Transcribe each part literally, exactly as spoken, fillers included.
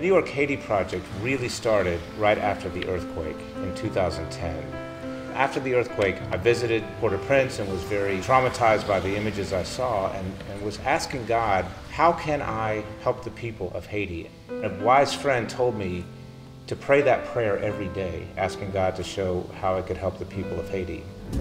New York Haiti Project really started right after the earthquake in two thousand ten. After the earthquake, I visited Port-au-Prince and was very traumatized by the images I saw, and, and was asking God, how can I help the people of Haiti? A wise friend told me to pray that prayer every day, asking God to show how I could help the people of Haiti.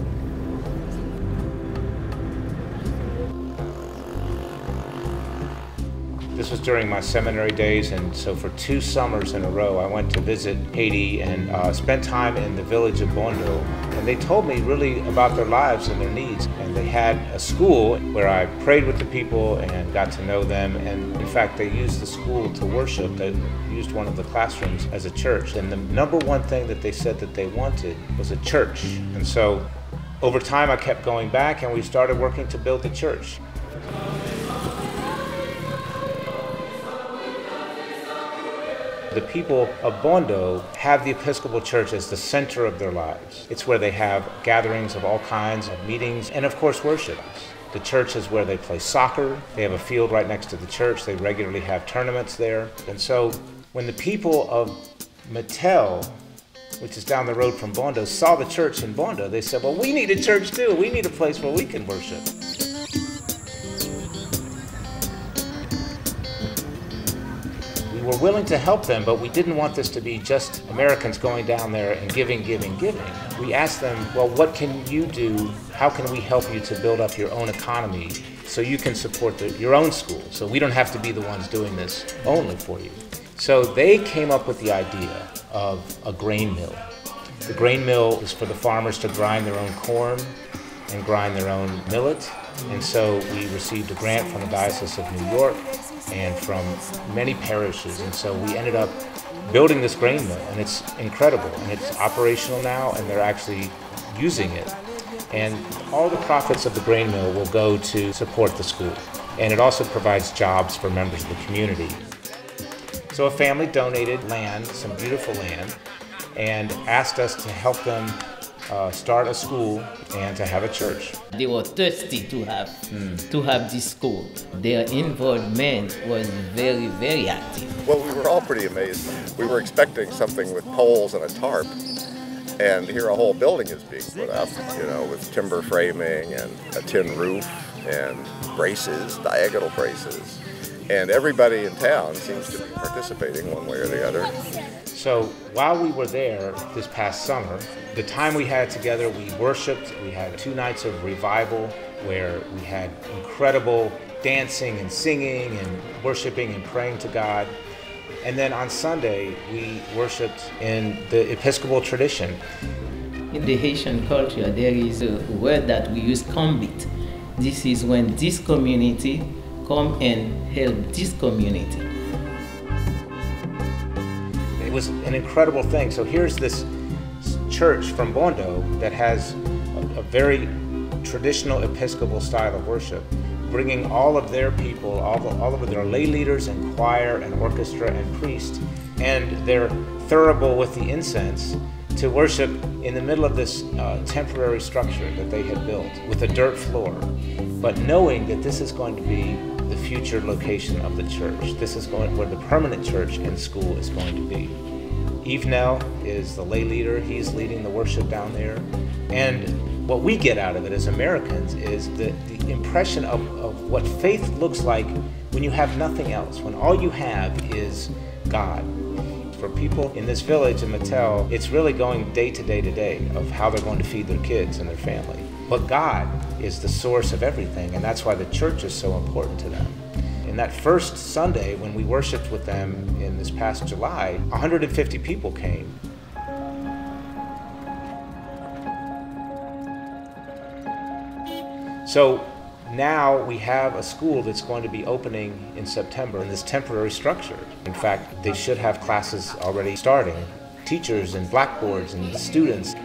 This was during my seminary days, and so for two summers in a row I went to visit Haiti and uh, spent time in the village of Bondo. And they told me really about their lives and their needs. And they had a school where I prayed with the people and got to know them. And in fact, they used the school to worship. They used one of the classrooms as a church. And the number one thing that they said that they wanted was a church. And so over time I kept going back, and we started working to build the church. The people of Bondo have the Episcopal Church as the center of their lives. It's where they have gatherings of all kinds of meetings and, of course, worship. The church is where they play soccer. They have a field right next to the church. They regularly have tournaments there. And so when the people of Martel, which is down the road from Bondo, saw the church in Bondo, they said, well, we need a church too. We need a place where we can worship. We were willing to help them, but we didn't want this to be just Americans going down there and giving, giving, giving. We asked them, well, what can you do? How can we help you to build up your own economy so you can support the, your own school, so we don't have to be the ones doing this only for you? So they came up with the idea of a grain mill. The grain mill is for the farmers to grind their own corn and grind their own millet. And so we received a grant from the Diocese of New York and from many parishes, and so we ended up building this grain mill, and it's incredible, and it's operational now, and they're actually using it. And all the profits of the grain mill will go to support the school, and it also provides jobs for members of the community. So a family donated land, some beautiful land, and asked us to help them Uh, start a school and to have a church. They were thirsty to have mm. to have this school. Their involvement was very, very active. Well, we were all pretty amazed. We were expecting something with poles and a tarp, and here a whole building is being put up, you know, with timber framing and a tin roof and braces, diagonal braces. And everybody in town seems to be participating one way or the other. So while we were there this past summer, the time we had together, we worshiped. We had two nights of revival where we had incredible dancing and singing and worshiping and praying to God. And then on Sunday, we worshiped in the Episcopal tradition. In the Haitian culture, there is a word that we use, combit. This is when this community come and help this community. It was an incredible thing. So here's this church from Bondo that has a, a very traditional Episcopal style of worship, bringing all of their people, all, the, all of their lay leaders and choir and orchestra and priest, and their thurible with the incense to worship in the middle of this uh, temporary structure that they had built with a dirt floor, but knowing that this is going to be the future location of the church. This is going where the permanent church and school is going to be. Yves Nell is the lay leader. He's leading the worship down there. And what we get out of it as Americans is the, the impression of, of what faith looks like when you have nothing else, when all you have is God. For people in this village in Martel, it's really going day to day to day of how they're going to feed their kids and their family. But God is the source of everything, and that's why the church is so important to them. In that first Sunday, when we worshiped with them in this past July, one hundred fifty people came. So now we have a school that's going to be opening in September in this temporary structure. In fact, they should have classes already starting, teachers and blackboards and students.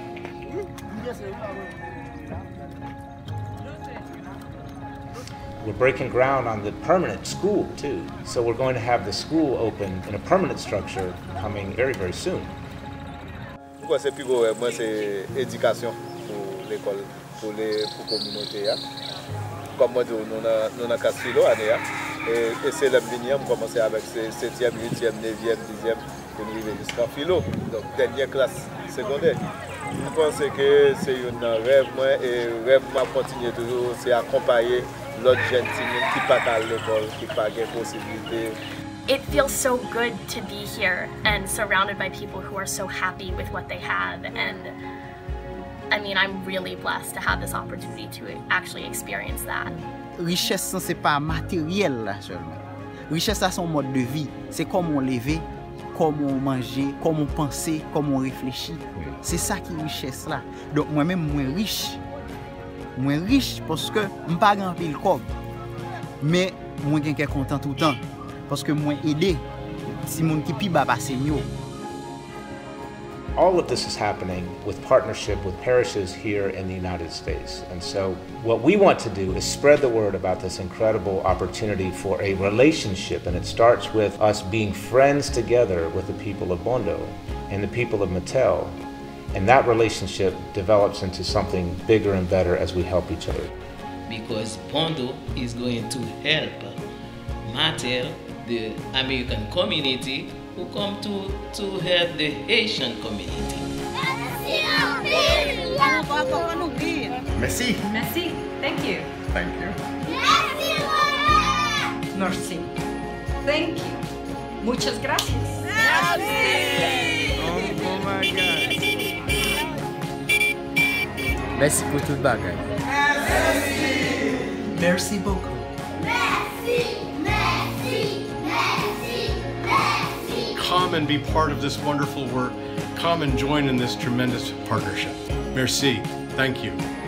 We're breaking ground on the permanent school too. So we're going to have the school open in a permanent structure coming very, very soon. Moi, c'est plus beau, moi c'est éducation pour l'école, pour les pour communauté. Comme moi, nous na nous na casilo année. Et, et c'est le minier, on commence avec septième, huitième, neuvième, dixième, pour nous arriver jusqu'en philo, donc dernière classe secondaire. Je pense que c'est un rêve, moi, et rêve, moi, continuer toujours, c'est accompagner l'autre jeune qui part à l'école, qui n'a pas de possibilité. It feels so good to be here and surrounded by people who are so happy with what they have. And I mean, I'm really blessed to have this opportunity to actually experience that. Richesse, ce n'est pas matériel là seulement. Richesse, c'est son mode de vie. C'est comment on lever, comment on manger, comment on penser, comment on réfléchit. C'est ça qui est richesse là. Donc moi-même, moi riche. Moi riche parce que je ne pas grand pile comme. Mais moi je suis content tout le temps. Parce que moi aidé. Si mon qui pi baba seigneur. All of this is happening with partnership with parishes here in the United States. And so what we want to do is spread the word about this incredible opportunity for a relationship. And it starts with us being friends together with the people of Bondo and the people of Martel. And that relationship develops into something bigger and better as we help each other. Because Bondo is going to help Martel, the American community, who come to, to help the Haitian community. Merci. Merci. Thank you. Thank you. Merci. Thank you. Muchas gracias. Oh my God. Merci pour tout le bagage. Merci beaucoup. Come and be part of this wonderful work. Come and join in this tremendous partnership. Merci. Thank you.